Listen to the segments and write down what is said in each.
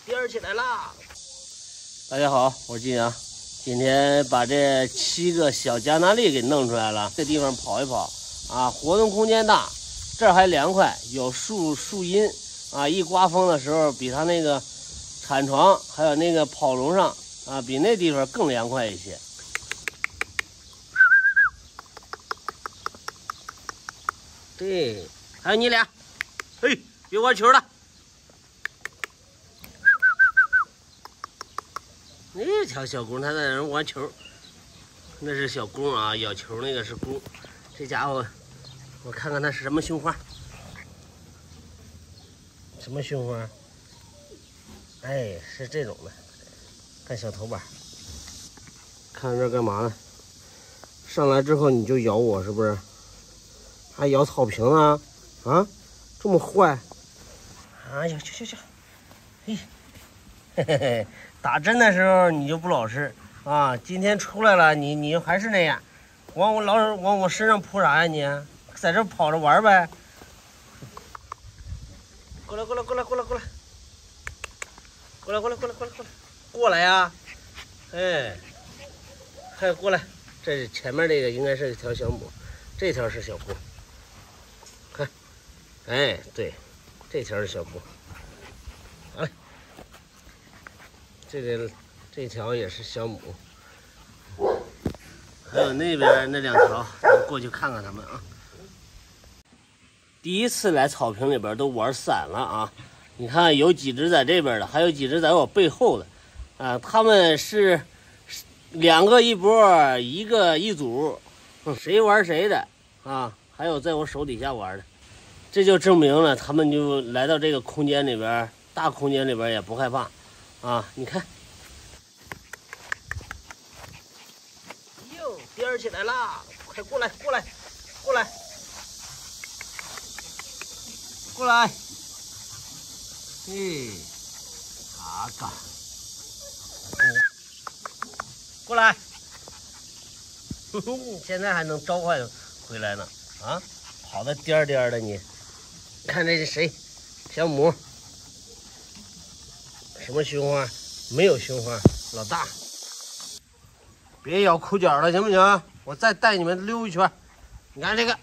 颠起来啦！大家好，我是金阳，今天把这7个小加纳利给弄出来了。这地方跑一跑啊，活动空间大，这儿还凉快，有树荫啊。一刮风的时候，比它那个产床还有那个跑笼上啊，比那地方更凉快一些。对，还有你俩，嘿，别玩球了。那条小公，它在那玩球，那是小公啊，咬球那个是公。这家伙，我看看它是什么胸花？什么胸花？哎，是这种的，看小头板。看这干嘛呢？上来之后你就咬我，是不是？还咬草坪啊？啊，这么坏！哎呀，去！嘿，嘿嘿嘿，打针的时候你就不老实啊！今天出来了，你还是那样，往我身上扑啥呀你？在这跑着玩呗！过来！过来呀！哎，还过来！这前面这个应该是一条小母，这条是小公。看，哎，对，这条是小公。来，这条也是小母，还有那边那2条，咱过去看看他们啊。第一次来草坪里边都玩散了啊！你看有几只在这边的，还有几只在我背后的，啊，他们是2个一波，1个一组，谁玩谁的啊！还有在我手底下玩的，这就证明了他们就来到这个空间里边，大空间里边也不害怕啊！你看，哟，颠起来啦！快过来！嘿，嘎嘎，过来！现在还能召唤回来呢啊！跑得颠的你，看这是谁？小母，什么胸花？没有胸花，老大，别咬裤脚了，行不行？我再带你们溜一圈。你看这个，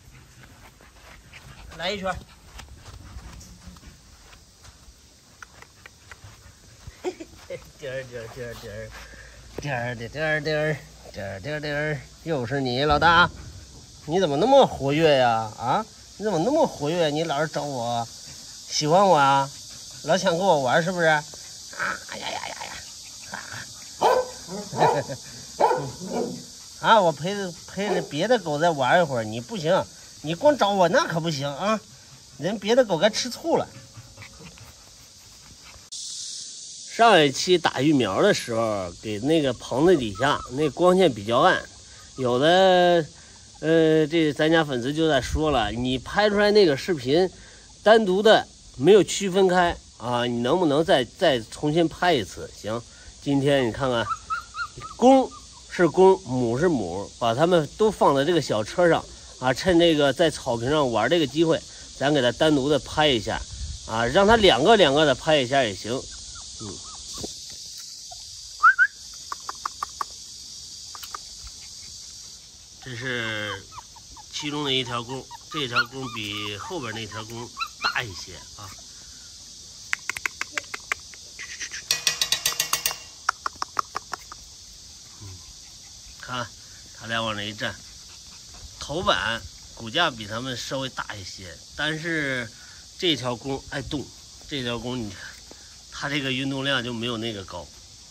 来一圈。颠，又是你老大，你怎么那么活跃呀？啊，你怎么那么活跃？你老是找我，喜欢我啊？老想跟我玩是不是？啊呀！啊，我陪着别的狗再玩一会儿，你不行，你光找我那可不行啊！人别的狗该吃醋了。上一期打育苗的时候，给那个棚子底下那光线比较暗，有的这咱家粉丝就在说了，你拍出来那个视频单独的没有区分开啊，你能不能再重新拍一次？行，今天你看看，公是公，母是母，把它们都放在这个小车上啊，趁这个在草坪上玩这个机会，咱给它单独的拍一下啊，让它两个的拍一下也行。这是其中的一条公，这条公比后边那条公大一些啊。看，他俩往那一站，头板骨架比他们稍微大一些，但是这条公爱动，这条公你看，它这个运动量就没有那个高。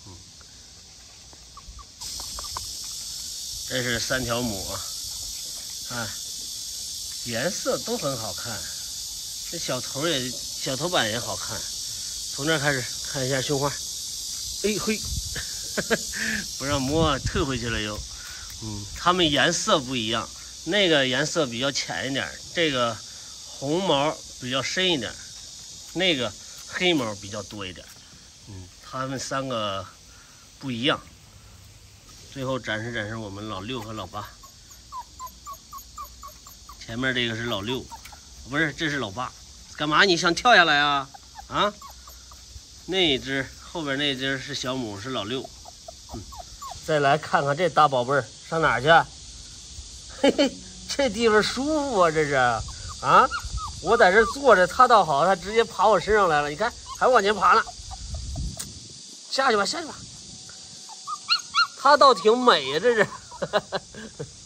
这是3条母啊，看颜色都很好看，这小头板也好看。从这儿开始看一下胸花，哎嘿，不让摸，退回去了又。它们颜色不一样，那个颜色比较浅一点，这个红毛比较深一点，那个黑毛比较多一点。它们3个不一样。最后展示我们老6和老8。前面这个是老6，不是，这是老8。干嘛？你想跳下来啊？啊？ 那一只后边那只是小母，是老六。再来看看这大宝贝儿上哪儿去？嘿嘿，这地方舒服啊，这是啊。我在这坐着，它倒好，它直接爬我身上来了。你看，还往前爬呢。下去吧，下去吧。它倒挺美呀，这是。